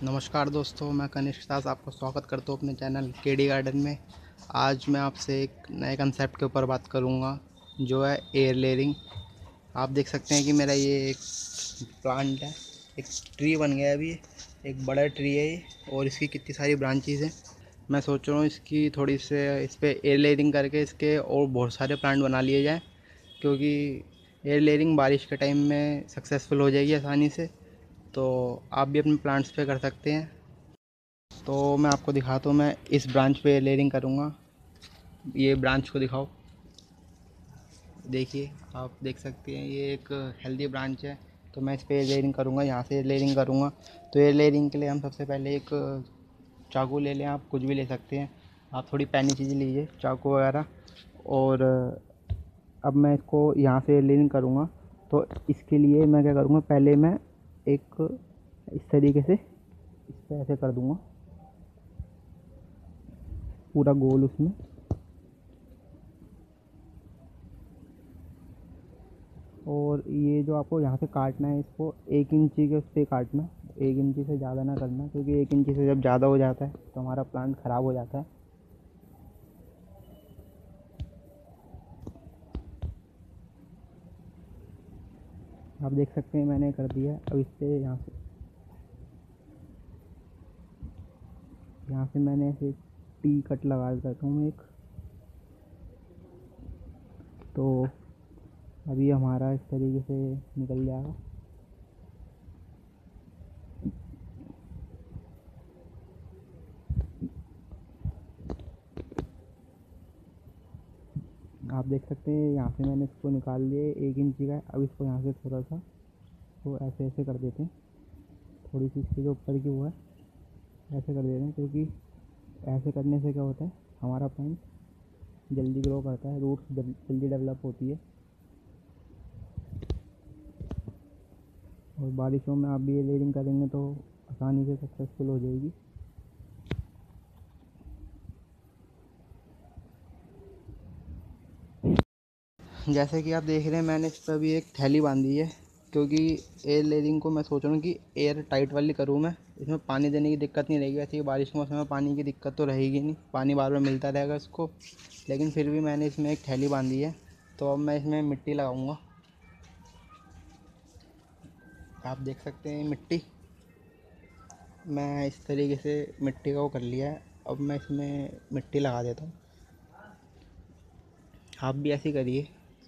नमस्कार दोस्तों, मैं कनिष्क दास आपका स्वागत करता हूँ अपने चैनल केडी गार्डन में। आज मैं आपसे एक नए कंसेप्ट के ऊपर बात करूँगा, जो है एयर लेयरिंग। आप देख सकते हैं कि मेरा ये एक प्लांट है, एक ट्री बन गया है अभी। एक बड़ा ट्री है ये, और इसकी कितनी सारी ब्रांचेस हैं। मैं सोच रहा हूँ इसकी थोड़ी से इस पर एयर लेयरिंग करके इसके और बहुत सारे प्लांट बना लिए जाएँ, क्योंकि एयर लेयरिंग बारिश के टाइम में सक्सेसफुल हो जाएगी आसानी से। तो आप भी अपने प्लांट्स पे कर सकते हैं। तो मैं आपको दिखाता हूँ, मैं इस ब्रांच पे लेयरिंग करूँगा। ये ब्रांच को दिखाओ, देखिए, आप देख सकते हैं ये एक हेल्दी ब्रांच है। तो मैं इस पे लेयरिंग करूँगा, यहाँ से लेयरिंग करूँगा। तो ये लेयरिंग के लिए हम सबसे पहले एक चाकू ले लें, आप कुछ भी ले सकते हैं। आप थोड़ी पैनी चीज़ें लीजिए, चाकू वगैरह। और अब मैं इसको यहाँ से लेयरिंग करूँगा। तो इसके लिए मैं क्या करूँगा, पहले मैं एक इस तरीके से इस पर ऐसे कर दूँगा पूरा गोल उसमें। और ये जो आपको यहाँ से काटना है, इसको 1 इंची के उस पर काटना। 1 इंची से ज़्यादा ना करना, क्योंकि 1 इंची से जब ज़्यादा हो जाता है तो हमारा प्लांट ख़राब हो जाता है। आप देख सकते हैं मैंने कर दिया। अब इस पर यहाँ से मैंने ऐसे टी कट लगा देता हूँ एक। तो अभी हमारा इस तरीके से निकल जाएगा। आप देख सकते हैं यहाँ से मैंने इसको निकाल लिया 1 इंची का। अब इसको यहाँ से थोड़ा सा तो ऐसे ऐसे कर देते हैं, थोड़ी सी इसके जो ऊपर की वो है ऐसे कर देते हैं, क्योंकि ऐसे करने से क्या होता है, हमारा प्लांट जल्दी ग्रो करता है, रूट्स जल्दी डेवलप होती है। और बारिशों में आप भी ये लेयरिंग करेंगे तो आसानी से सक्सेसफुल हो जाएगी। जैसे कि आप देख रहे हैं, मैंने इस पर भी एक थैली बांधी है, क्योंकि एयर लेयरिंग को मैं सोच रहा हूँ कि एयर टाइट वाली करूँ मैं। इसमें पानी देने की दिक्कत नहीं रहेगी। वैसे ही बारिश के मौसम में पानी की दिक्कत तो रहेगी नहीं, पानी बार बार मिलता रहेगा इसको। लेकिन फिर भी मैंने इसमें एक थैली बांधी है। तो अब मैं इसमें मिट्टी लगाऊँगा। आप देख सकते हैं मिट्टी, मैं इस तरीके से मिट्टी का वो कर लिया है। अब मैं इसमें मिट्टी लगा देता हूँ। आप भी ऐसे ही करिए।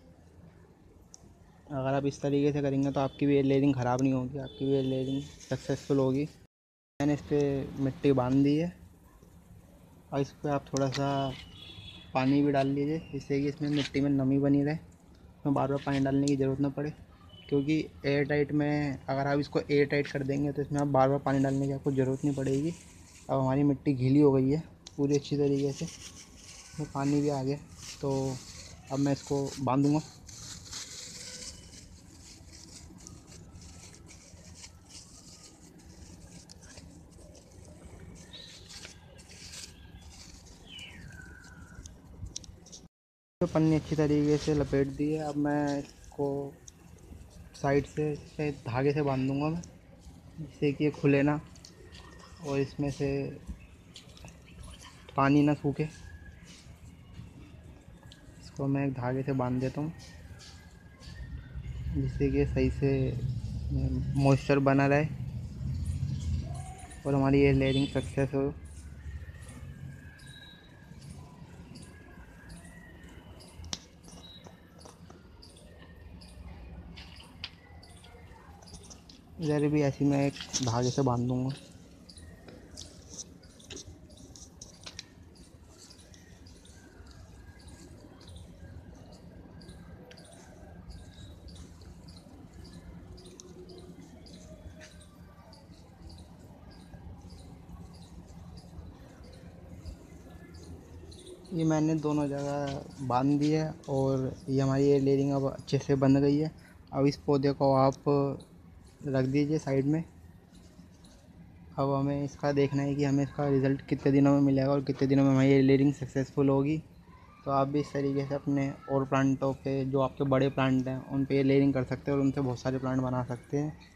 अगर आप इस तरीके से करेंगे तो आपकी भी एयर लेयरिंग ख़राब नहीं होगी, आपकी भी एयर लेयरिंग सक्सेसफुल होगी। मैंने इस पर मिट्टी बांध दी है। और इस पर आप थोड़ा सा पानी भी डाल लीजिए, जिससे कि इसमें मिट्टी में नमी बनी रहे, इसमें बार बार पानी डालने की ज़रूरत ना पड़े। क्योंकि एयर टाइट में अगर आप इसको एयर टाइट कर देंगे तो इसमें आप बार बार पानी डालने की आपको ज़रूरत नहीं पड़ेगी। अब हमारी मिट्टी गीली हो गई है पूरी अच्छी तरीके से, इसमें पानी भी आ गया। तो अब मैं इसको बांधूँगा। तो पन्नी अच्छी तरीके से लपेट दी है। अब मैं इसको साइड से धागे से बांध दूँगा मैं, जिससे कि ये खुले ना और इसमें से पानी ना सूखे। इसको मैं एक धागे से बांध देता हूँ, जिससे कि सही से मॉइस्चर बना रहे और हमारी ये लेयरिंग सक्सेस हो। इधर भी ऐसी मैं एक धागे से बांध दूँगा। ये मैंने दोनों जगह बांध दी है, और ये हमारी ये लेयरिंग अब अच्छे से बन गई है। अब इस पौधे को आप रख दीजिए साइड में। अब हमें इसका देखना है कि हमें इसका रिज़ल्ट कितने दिनों में मिलेगा और कितने दिनों में हमारी ये लेयरिंग सक्सेसफुल होगी। तो आप भी इस तरीके से अपने और प्लांटों पे, जो आपके बड़े प्लांट हैं, उन पे ये लेयरिंग कर सकते हैं और उनसे बहुत सारे प्लांट बना सकते हैं।